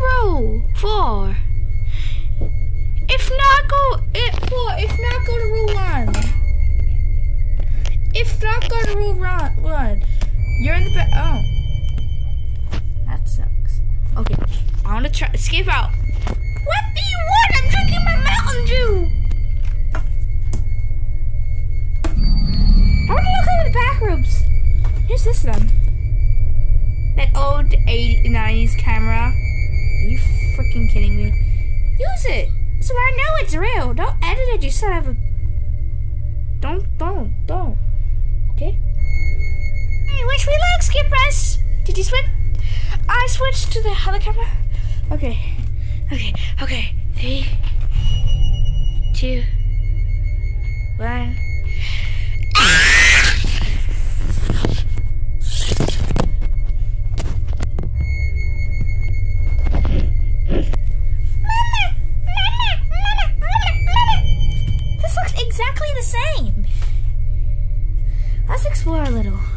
row 4. If not, go to row 1. If not, go to row 1. You're in the back. Oh. That sucks. Okay. I want to try. Escape out. What do you want? I'm drinking my Mountain Dew. I want to look over the back rooms. Here's this one. That old 80s, 90s camera. Are you freaking kidding me? Use it. So I know it's real. Don't edit it, you son of a... Don't. Okay? Hey, wish me luck, Skip Press. Did you switch? I switched to the other camera. Okay. 3, 2, 1. This looks exactly the same. Let's explore a little.